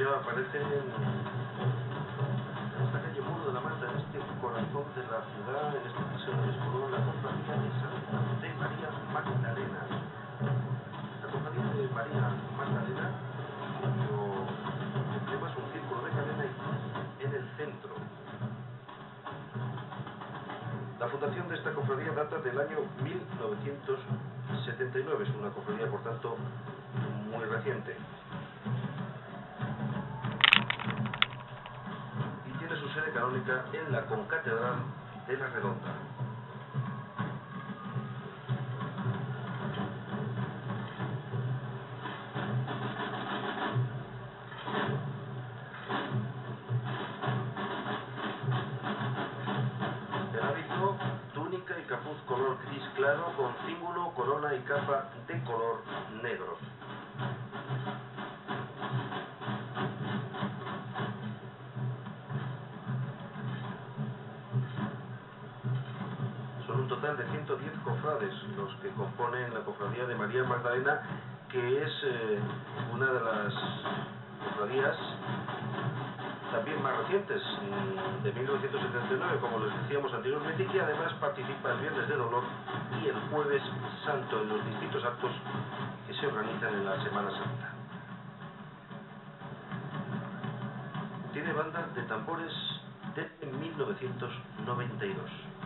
ya aparecen en esta calle Muro de la Mata, en este corazón de la ciudad, en este paseo de Escolón, la cofradía de María Magdalena. La cofradía de María Magdalena, cuyo emblema es un círculo de cadena y cruz en el centro. La fundación de esta cofradía data del año 1979, es una cofradía, por tanto, muy reciente. Y tiene su sede canónica en la concatedral de la Redonda. El hábito, túnica y capuz color gris claro con cíngulo, corona y capa de color negro. Son un total de 110 cofrades los que componen la cofradía de María Magdalena, que es una de las cofradías también más recientes, de 1979, como les decíamos anteriormente, y que además participa el Viernes de Dolor y el Jueves Santo en los distintos actos que se organizan en la Semana Santa. Tiene banda de tambores desde 1992.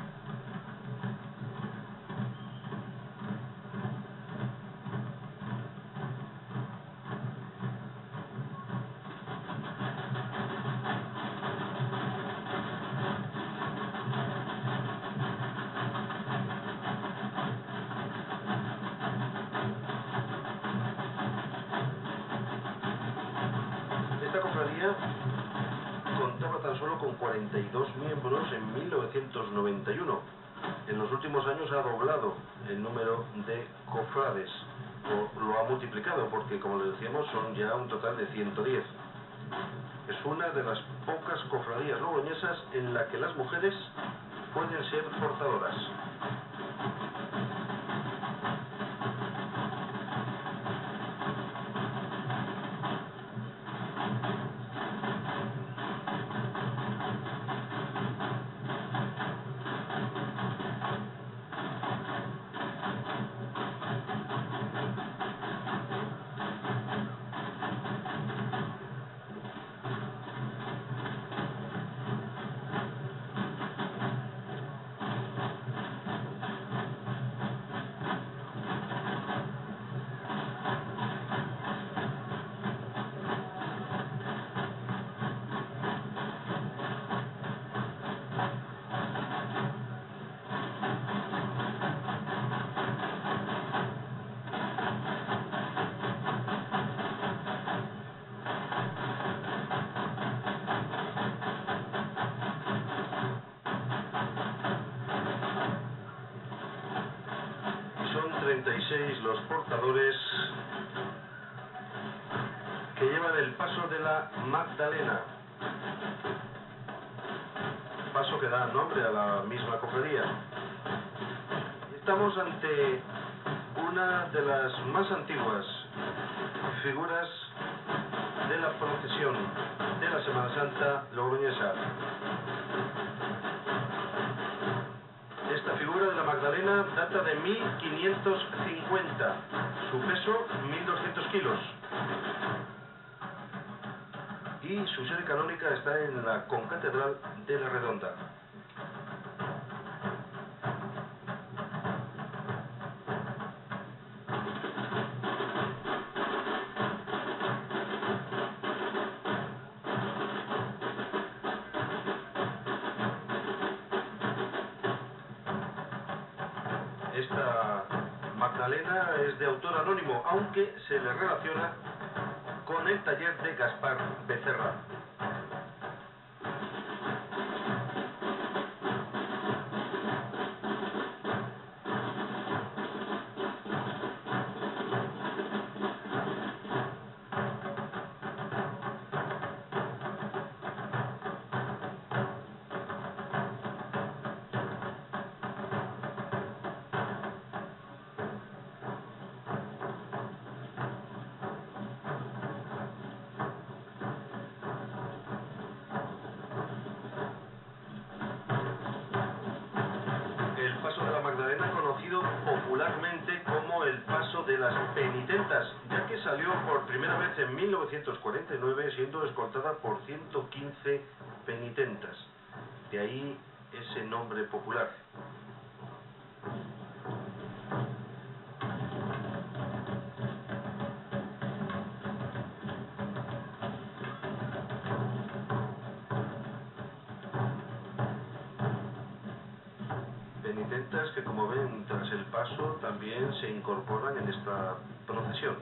Esta cofradía contaba tan solo con 42 miembros en 1991. En los últimos años ha doblado el número de cofrades, o lo ha multiplicado, porque como les decíamos son ya un total de 110. Es una de las pocas cofradías logroñesas en la que las mujeres pueden ser portadoras. Son 36 los portadores que llevan el paso de la Magdalena, paso que da nombre a la misma cofradía. Estamos ante una de las más antiguas figuras de la procesión de la Semana Santa logroñesa. Esta figura de la Magdalena data de 1550, su peso 1200 kilos. Y su sede canónica está en la concatedral de la Redonda. Esta Magdalena es de autor anónimo, aunque se le relaciona con el taller de Gaspar Becerra. popularmente como el Paso de las Penitentas, ya que salió por primera vez en 1949 siendo escoltada por 115 penitentas. De ahí ese nombre popular. Penitentas que, como ven, tras el paso también se incorporan en esta procesión.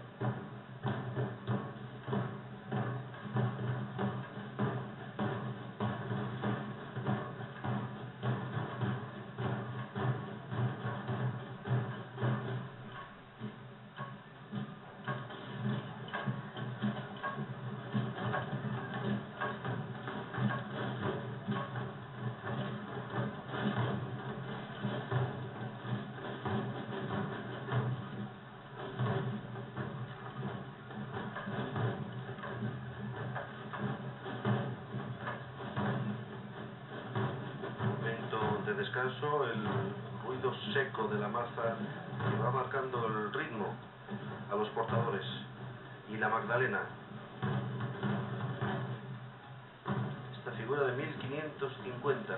De descanso, el ruido seco de la maza que va marcando el ritmo a los portadores. Y la Magdalena, esta figura de 1550.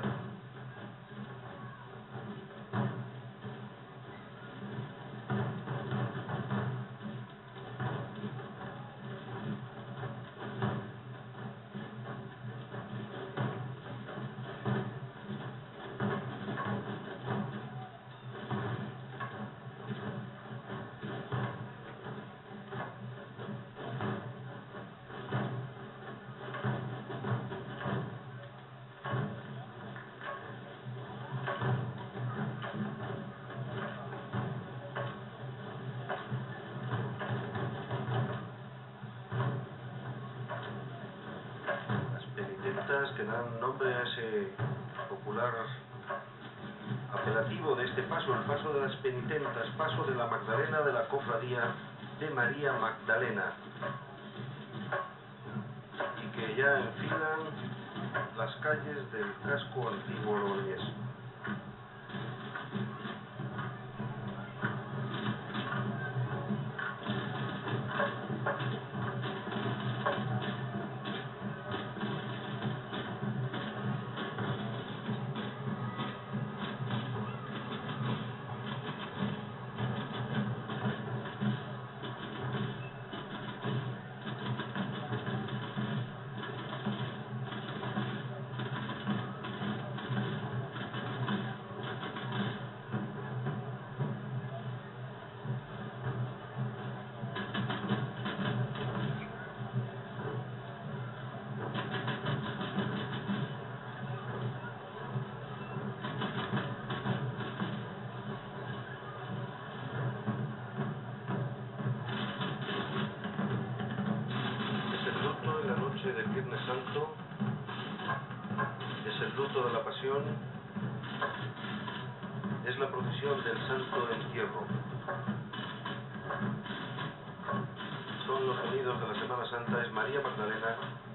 Que dan nombre a ese popular apelativo de este paso, el Paso de las Penitentas, Paso de la Magdalena de la Cofradía de María Magdalena, y que ya enfilan las calles del casco antiguo logroñés. En la noche del Viernes Santo es el luto de la Pasión, es la procesión del Santo Entierro. Son los sonidos de la Semana Santa, es María Magdalena